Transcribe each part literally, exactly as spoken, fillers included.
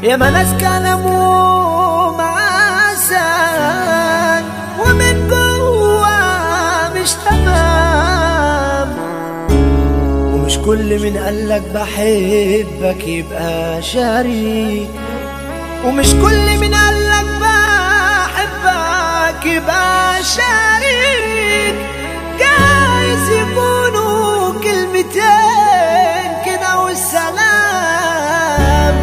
يا ما ناس كلامه معسل ومن جوا مش تمام، ومش كل من قالك بحبك يبقى شريك، ومش كل من قالك بحبك يبقى شريك. جايز يكونوا كلمتين كده والسلام،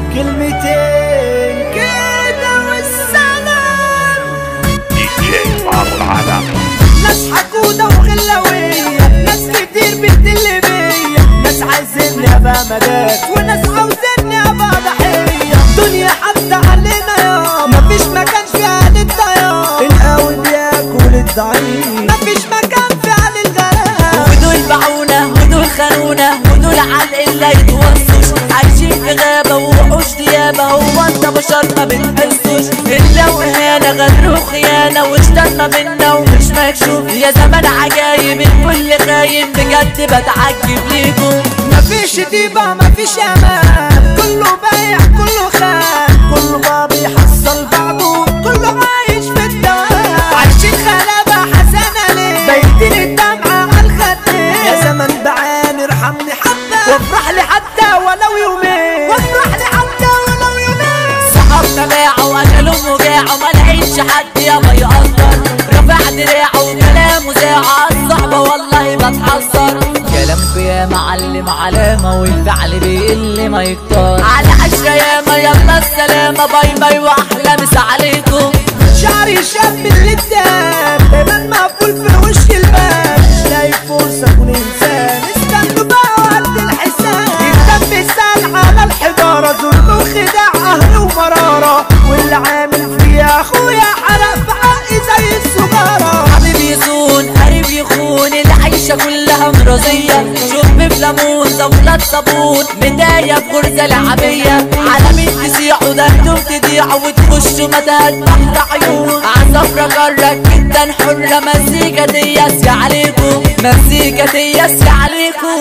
كلمتين كده والسلام. دي جي بابو العالمي. ناس حقودة وغلاوية، ناس كتير بتدل بيا، ناس عايزيني ابقى ملاك وناس عاوزيني ابقى ضحية. دنيا حتى علينا يا مفيش مكان فيها للضياع، القوي بياكل الضعيف مفيش مكان فيها للغلاب. ودول باعونا ودول خانونا ودول على اللي يتوصوش، عايشين في غابة ووحوش ديابة. هو انت بشر ما بتحسوش، الا واهانة غدر وخيانة واشتات ما بينا ومش مكشوف. يا زمان عجايب الكل خاين بجد بتعجب ليكم. مفيش طيبة مفيش امان، كله بايع كله خان، كله بقى بيحصل بعضه، كله عايش في الدوام. عايشين خلابة حسنة ليه بايتين الدمعة عالخدين. يا زمن بعاني ارحمني حتى وافرح لي حتى ولو يومين، وافرح لي حتى ولو يومين. صحابنا باعوا واكلهم وجاعوا، ما لقيتش حد يابا يقدر. رفع دراعه وكلامه زاعه، الصحبة والله بتحذر. كلامكوا يا معلم علامة والفعل بيقل ما يكتر. على عشرة ياما يلا السلامة، باي باي واحلى مسا عليكم. شعري شاب اللي قدام دايما مقفول في وش الباب، مش لاقي فرصة اكون انسان. استنوا بقى وقت الحساب، الدم سال على الحجارة، ظلم وخداع اهل ومرارة، واللي عامل فيها اخويا حرق في حقي زي السجارة. حبيب يصون قريب يخون، العيشة كلها مرضية. شرب بليمون زولات صابون، بداية بغرزة لعبية. على مين تسيحوا ده انتم تضيعوا وتخشوا متاهات بحر عيون. عصفرة جرك جدا حرة، مزيكا تياسي عليكم، مزيكا تياسي عليكم.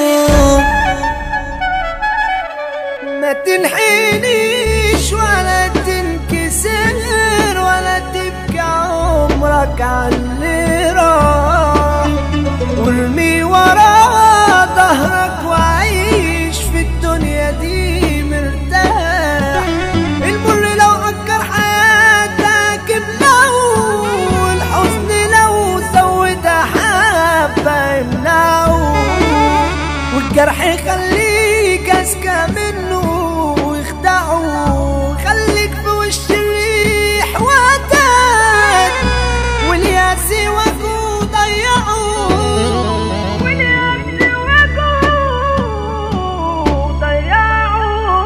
ما تنحنيش ولا تنكسر ولا تبكي عمرك عاللي راح، وارمي ورا ظهرك وعيش في الدنيا دي مرتاح. المر لو عكر حياتك ابلعه، والحزن لو زودها حبة امنعه، والجرح خليك اذكى منه واخدعه. خليك في وش الريح وقتك، والياس وجهه ضيعه، والياس وجهه ضيعه.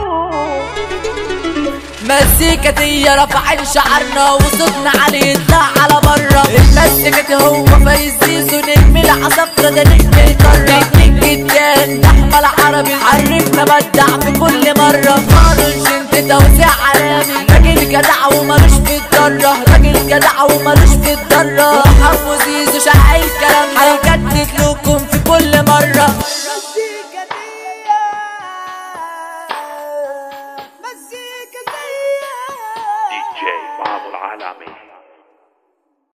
مزيكا دي رفعين شعرنا وصوتنا عليه يطلع على برا. المزيكا هو فايز زيزو نجم العصفرة، ده نجم القارة. نجم الجان احمد عربي عرفنا بدع في كل مرة. مارش انت توزيع عالمي، راجل جدع ومالوش في الضرة، راجل جدع ومالوش في الضرة. حمو زيزو شقى الكلام هيجدد لكم في كل مرة. مزيكا دي مزيكا دي دي جي بابو العالمي.